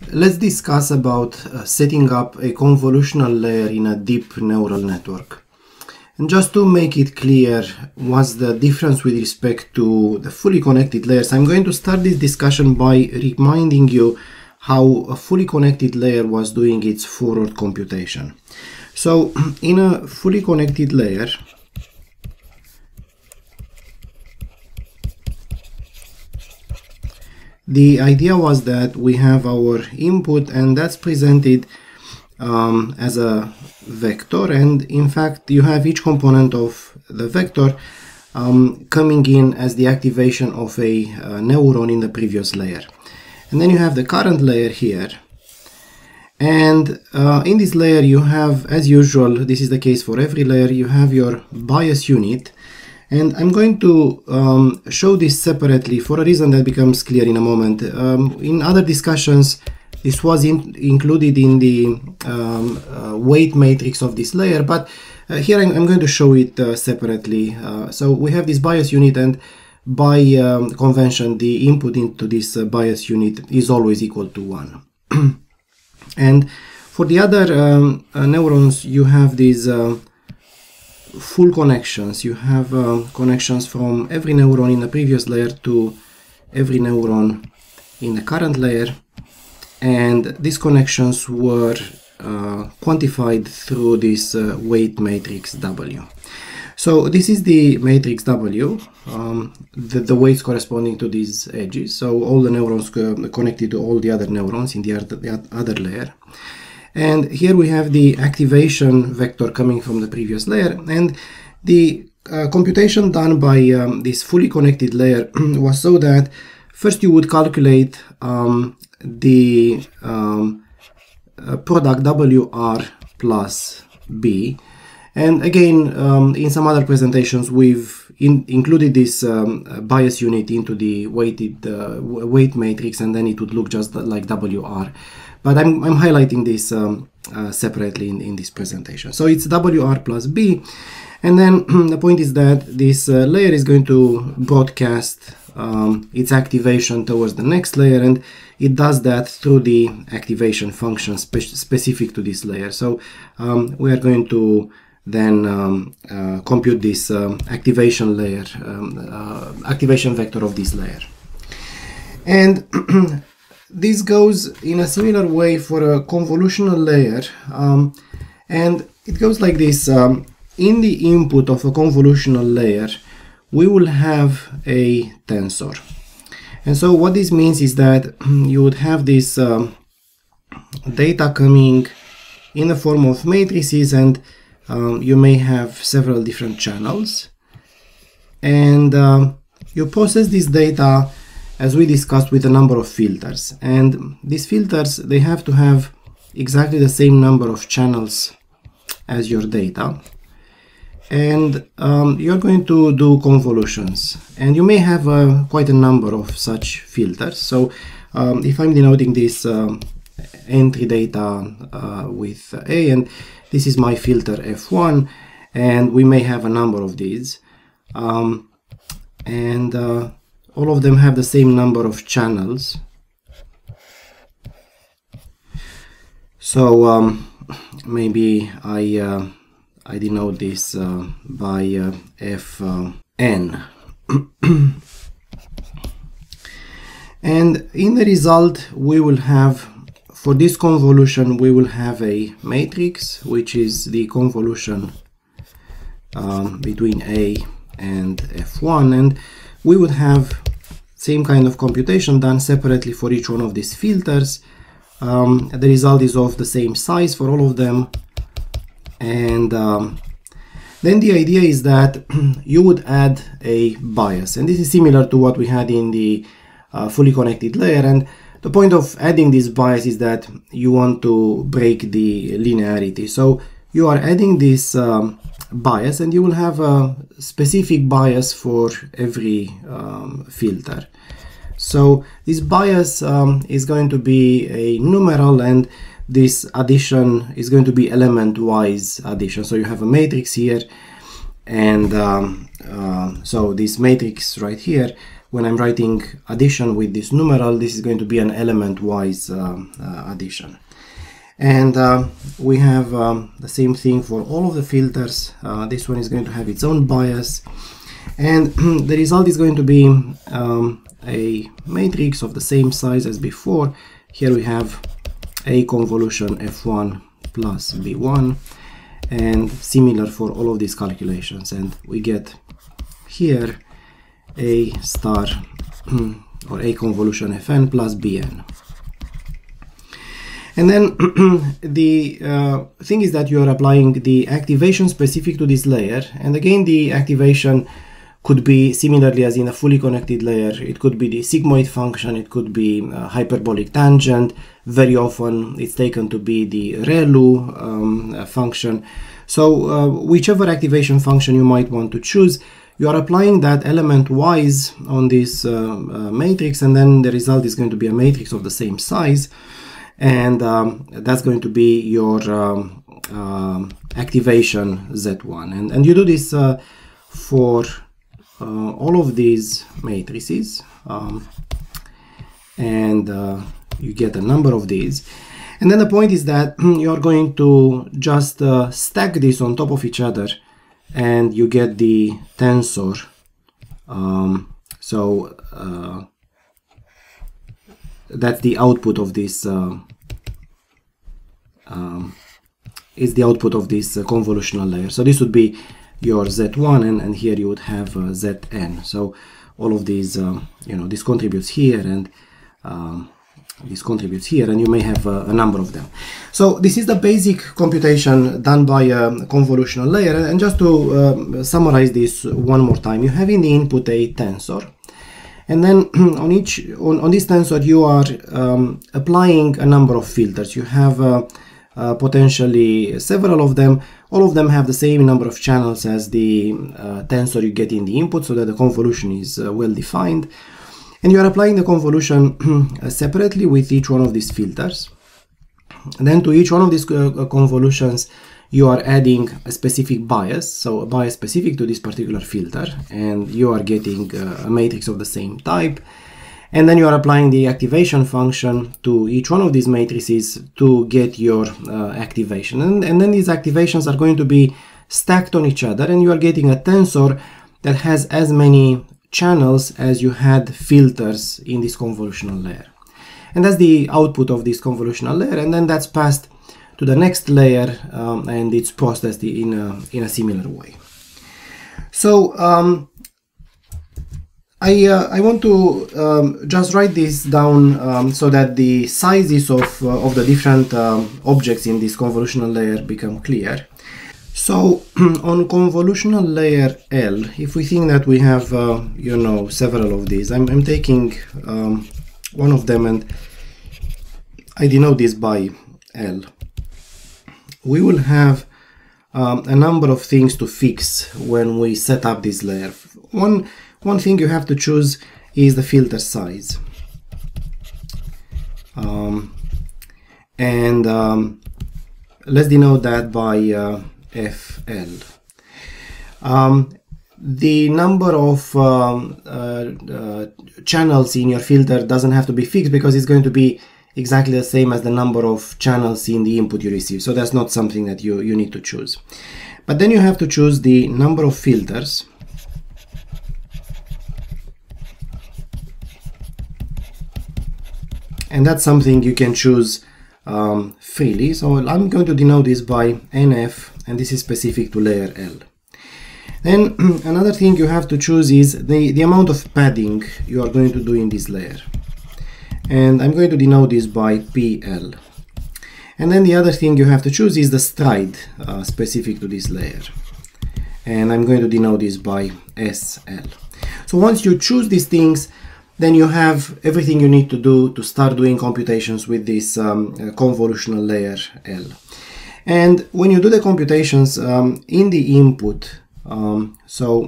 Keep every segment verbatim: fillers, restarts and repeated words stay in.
let's discuss about uh, setting up a convolutional layer in a deep neural network. And just to make it clear what's the difference with respect to the fully connected layers, I'm going to start this discussion by reminding you how a fully connected layer was doing its forward computation. So in a fully connected layer, the idea was that we have our input and that's presented um, as a vector, and in fact you have each component of the vector um, coming in as the activation of a uh, neuron in the previous layer. And then you have the current layer here, and uh, in this layer you have, as usual, this is the case for every layer, you have your bias unit. And I'm going to um, show this separately for a reason that becomes clear in a moment. Um, in other discussions, this was in, included in the um, uh, weight matrix of this layer, but uh, here I'm, I'm going to show it uh, separately. Uh, so we have this bias unit, and by um, convention, the input into this uh, bias unit is always equal to one. And for the other um, uh, neurons, you have these uh, full connections. You have uh, connections from every neuron in the previous layer to every neuron in the current layer, and these connections were uh, quantified through this uh, weight matrix W. So this is the matrix W, um, the, the weights corresponding to these edges, so all the neurons co connected to all the other neurons in the other, the other layer. And here we have the activation vector coming from the previous layer, and the uh, computation done by um, this fully connected layer was so that first you would calculate um, the um, uh, product W R plus B. And again, um, in some other presentations, we've in included this um, bias unit into the weighted uh, weight matrix, and then it would look just like W R. But I'm, I'm highlighting this um, uh, separately in, in this presentation. So it's W R plus B, and then the point is that this uh, layer is going to broadcast um, its activation towards the next layer, and it does that through the activation function spe specific to this layer. So um, we are going to then um, uh, compute this um, activation layer, um, uh, activation vector of this layer. And this goes in a similar way for a convolutional layer, um, and it goes like this. Um, in the input of a convolutional layer, we will have a tensor. And so what this means is that you would have this um, data coming in the form of matrices, and um, you may have several different channels, and um, you process this data as we discussed with a number of filters, and these filters, they have to have exactly the same number of channels as your data, and um, you're going to do convolutions, and you may have uh, quite a number of such filters. So um, if I'm denoting this um, entry data uh, with A, and this is my filter F one, and we may have a number of these, um, and uh, all of them have the same number of channels. So um, maybe I uh, I denote this uh, by uh, F N. And in the result, we will have, for this convolution, we will have a matrix, which is the convolution um, between A and F one, and we would have same kind of computation done separately for each one of these filters. Um, the result is of the same size for all of them, and um, then the idea is that you would add a bias, and this is similar to what we had in the uh, fully connected layer. And the point of adding this bias is that you want to break the linearity. So you are adding this um, bias, and you will have a specific bias for every um, filter. So this bias um, is going to be a numeral, and this addition is going to be element-wise addition. So you have a matrix here, and um, uh, so this matrix right here when I'm writing addition with this numeral, this is going to be an element-wise uh, uh, addition. And uh, we have um, the same thing for all of the filters. Uh, this one is going to have its own bias, and the result is going to be um, a matrix of the same size as before. Here we have a convolution f one plus b one, and similar for all of these calculations, and we get here a star or a convolution fn plus bn. And then the uh, thing is that you are applying the activation specific to this layer, and again the activation could be similarly as in a fully connected layer. It could be the sigmoid function, it could be a hyperbolic tangent. Very often it's taken to be the ReLU um, function. So uh, whichever activation function you might want to choose, you are applying that element-wise on this uh, uh, matrix, and then the result is going to be a matrix of the same size. And um, that's going to be your um, uh, activation Z one, and, and you do this uh, for uh, all of these matrices, um, and uh, you get a number of these, and then the point is that you're going to just uh, stack this on top of each other, and you get the tensor. Um, so uh, that's the output of this uh, um, is the output of this uh, convolutional layer. So this would be your Z one, and, and here you would have uh, Z N. So all of these, uh, you know, this contributes here, and um, this contributes here, and you may have uh, a number of them. So this is the basic computation done by a convolutional layer. And just to uh, summarize this one more time, you have in the input a tensor. And then on each on, on this tensor you are um, applying a number of filters. You have uh, uh, potentially several of them. All of them have the same number of channels as the uh, tensor you get in the input, so that the convolution is uh, well defined. And you are applying the convolution separately with each one of these filters. And then to each one of these uh, convolutions you are adding a specific bias, so a bias specific to this particular filter, and you are getting uh, a matrix of the same type. And then you are applying the activation function to each one of these matrices to get your uh, activation. And, and then these activations are going to be stacked on each other, and you are getting a tensor that has as many channels as you had filters in this convolutional layer. And that's the output of this convolutional layer, and then that's passed to the next layer, um, and it's processed in a, in a similar way. So um, I, uh, I want to um, just write this down um, so that the sizes of, uh, of the different um, objects in this convolutional layer become clear. So on convolutional layer L, if we think that we have, uh, you know, several of these, I'm, I'm taking um, one of them and I denote this by L. We will have um, a number of things to fix when we set up this layer. One, one thing you have to choose is the filter size. Um, and um, let's denote that by uh, F L. Um, the number of um, uh, uh, channels in your filter doesn't have to be fixed, because it's going to be exactly the same as the number of channels in the input you receive. So that's not something that you, you need to choose. But then you have to choose the number of filters. And that's something you can choose um, freely. So I'm going to denote this by N F, and this is specific to layer L. Then another thing you have to choose is the, the amount of padding you are going to do in this layer. And I'm going to denote this by P L. And then the other thing you have to choose is the stride uh, specific to this layer. And I'm going to denote this by S L. So once you choose these things, then you have everything you need to do to start doing computations with this um, uh, convolutional layer L. And when you do the computations um, in the input, um, so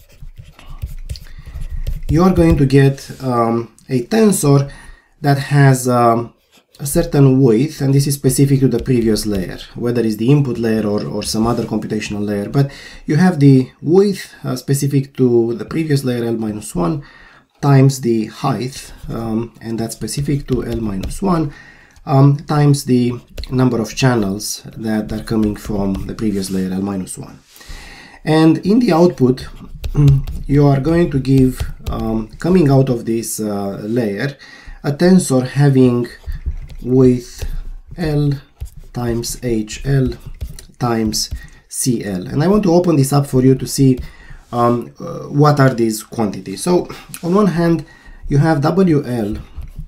you are going to get um, a tensor that has um, a certain width, and this is specific to the previous layer, whether it's the input layer or, or some other computational layer. But you have the width uh, specific to the previous layer L minus one, times the height, um, and that's specific to L minus one, um, times the number of channels that are coming from the previous layer, L minus one. And in the output, you are going to give, um, coming out of this uh, layer, a tensor having width L times H L times C L. And I want to open this up for you to see um, uh, what are these quantities. So on one hand, you have W L.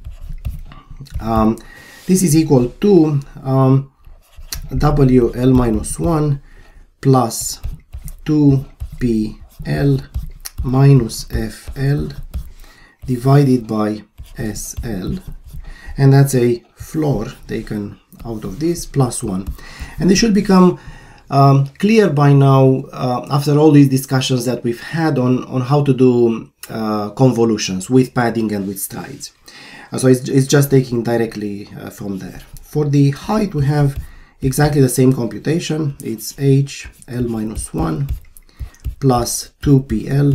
Um, this is equal to um, W L minus one plus two P L minus F L divided by S L, and that's a floor taken out of this plus one. And this should become um, clear by now uh, after all these discussions that we've had on, on how to do uh, convolutions with padding and with strides. Uh, so it's, it's just taking directly uh, from there. For the height, we have exactly the same computation. It's H L minus one plus two P L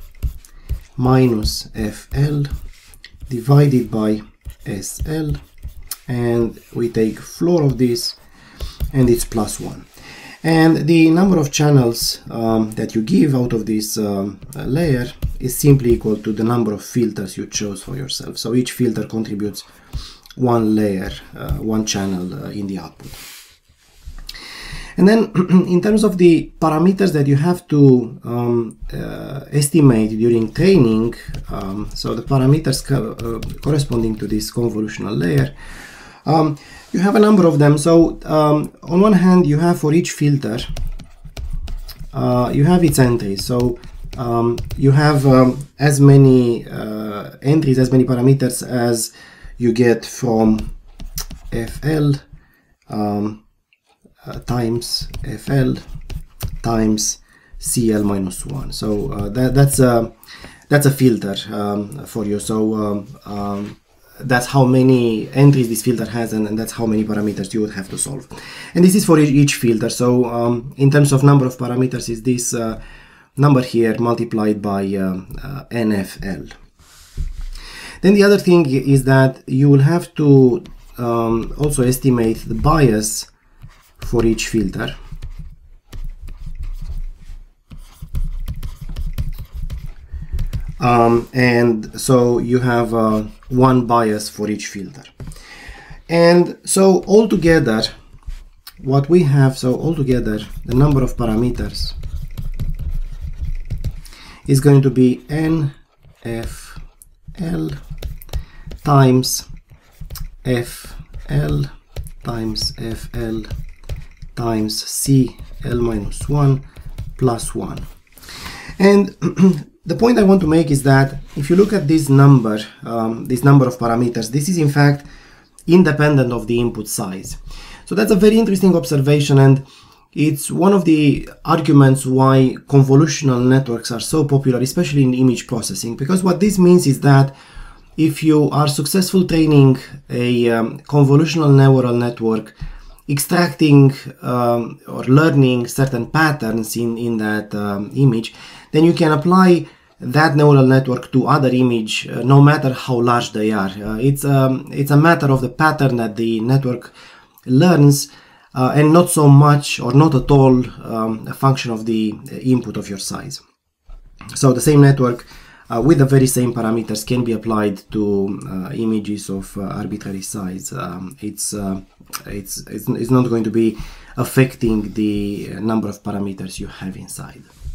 minus F L divided by S L, and we take floor of this, and it's plus one. And the number of channels um, that you give out of this um, layer is simply equal to the number of filters you chose for yourself. So each filter contributes one layer, uh, one channel uh, in the output. And then in terms of the parameters that you have to um, uh, estimate during training, um, so the parameters co uh, corresponding to this convolutional layer, um, you have a number of them. So um, on one hand, you have for each filter, uh, you have its entries. So um, you have um, as many uh, entries, as many parameters as you get from F L um, Uh, times F L times C L minus one. So uh, that, that's a that's a filter um, for you. So um, um, that's how many entries this filter has, and, and that's how many parameters you would have to solve. And this is for each filter. So um, in terms of number of parameters, is this uh, number here multiplied by uh, uh, N F L. Then the other thing is that you will have to um, also estimate the bias for each filter. Um, and so you have uh, one bias for each filter. And so altogether, what we have, so altogether, the number of parameters is going to be N F L times F L times F L times C L minus one plus one. And the point I want to make is that if you look at this number, um, this number of parameters, this is in fact independent of the input size. So that's a very interesting observation, and it's one of the arguments why convolutional networks are so popular, especially in image processing, because what this means is that if you are successful training a um, convolutional neural network, extracting um, or learning certain patterns in, in that um, image, then you can apply that neural network to other image, uh, no matter how large they are. Uh, it's, um, it's a matter of the pattern that the network learns, uh, and not so much or not at all um, a function of the input of your size. So the same network uh, with the very same parameters can be applied to uh, images of uh, arbitrary size. Um, it's, uh, it's, it's, it's not going to be affecting the number of parameters you have inside.